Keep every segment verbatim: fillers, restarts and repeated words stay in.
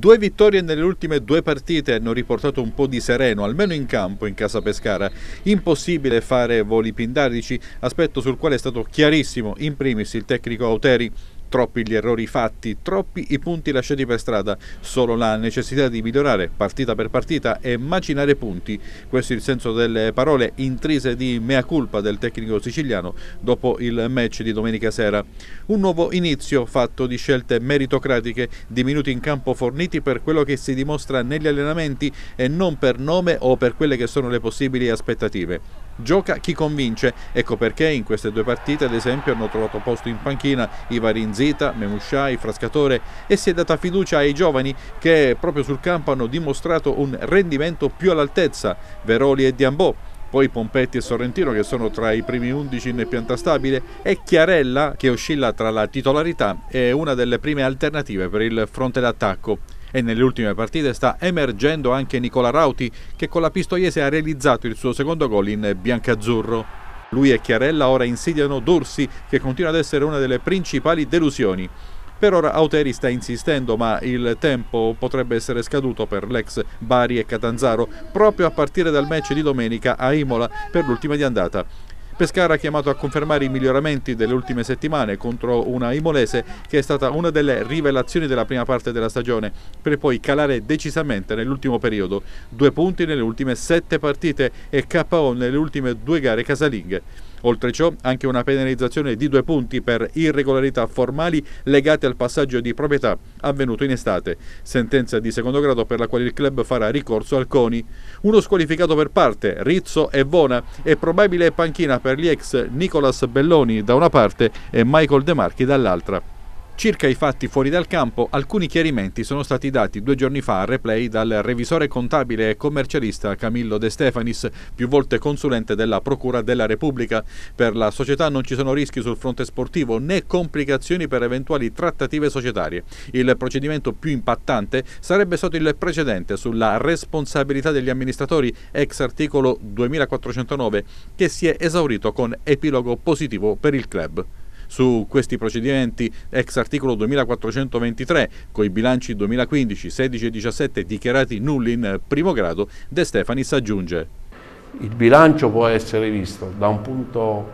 Due vittorie nelle ultime due partite hanno riportato un po' di sereno, almeno in campo in casa Pescara. Impossibile fare voli pindarici, aspetto sul quale è stato chiarissimo in primis il tecnico Auteri. Troppi gli errori fatti, troppi i punti lasciati per strada, solo la necessità di migliorare partita per partita e macinare punti. Questo è il senso delle parole intrise di mea culpa del tecnico siciliano dopo il match di domenica sera. Un nuovo inizio fatto di scelte meritocratiche, di minuti in campo forniti per quello che si dimostra negli allenamenti e non per nome o per quelle che sono le possibili aspettative. Gioca chi convince, ecco perché in queste due partite ad esempio hanno trovato posto in panchina i vari Nzita, Memusciai, Frascatore e si è data fiducia ai giovani che proprio sul campo hanno dimostrato un rendimento più all'altezza, Veroli e Diambò. Poi Pompetti e Sorrentino che sono tra i primi undici in pianta stabile e Chiarella che oscilla tra la titolarità e una delle prime alternative per il fronte d'attacco. E nelle ultime partite sta emergendo anche Nicola Rauti che con la Pistoiese ha realizzato il suo secondo gol in biancazzurro. Lui e Chiarella ora insidiano Dorsi che continua ad essere una delle principali delusioni. Per ora Auteri sta insistendo ma il tempo potrebbe essere scaduto per l'ex Bari e Catanzaro proprio a partire dal match di domenica a Imola per l'ultima di andata. Pescara ha chiamato a confermare i miglioramenti delle ultime settimane contro una Imolese che è stata una delle rivelazioni della prima parte della stagione per poi calare decisamente nell'ultimo periodo. Due punti nelle ultime sette partite e K O nelle ultime due gare casalinghe. Oltre ciò anche una penalizzazione di due punti per irregolarità formali legate al passaggio di proprietà avvenuto in estate, sentenza di secondo grado per la quale il club farà ricorso al CONI. Uno squalificato per parte, Rizzo e Bona, e probabile panchina per gli ex Nicolas Belloni da una parte e Michael De Marchi dall'altra. Circa i fatti fuori dal campo, alcuni chiarimenti sono stati dati due giorni fa a Replay dal revisore contabile e commercialista Camillo De Stefanis, più volte consulente della Procura della Repubblica. Per la società non ci sono rischi sul fronte sportivo né complicazioni per eventuali trattative societarie. Il procedimento più impattante sarebbe stato il precedente sulla responsabilità degli amministratori ex articolo duemilaquattrocentonove che si è esaurito con epilogo positivo per il club. Su questi procedimenti ex articolo duemilaquattrocentoventitré, coi bilanci duemilaquindici, sedici e diciassette dichiarati nulli in primo grado, De Stefanis aggiunge: il bilancio può essere visto da un punto,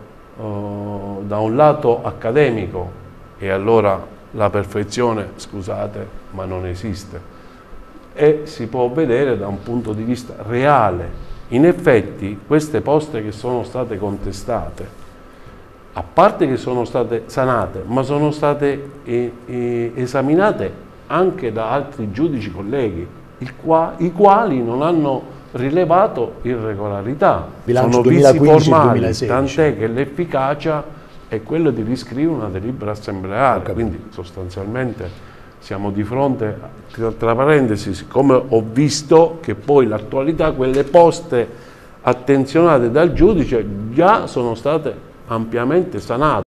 uh, da un lato accademico e allora la perfezione, scusate, ma non esiste, e si può vedere da un punto di vista reale. In effetti queste poste che sono state contestate, a parte che sono state sanate, ma sono state eh, eh, esaminate anche da altri giudici colleghi, il qua, i quali non hanno rilevato irregolarità. Bilancio sono vizi formali, tant'è che l'efficacia è quella di riscrivere una delibera assembleare, quindi sostanzialmente siamo di fronte, tra parentesi, siccome ho visto che poi l'attualità, quelle poste attenzionate dal giudice già sono state ampiamente sanate.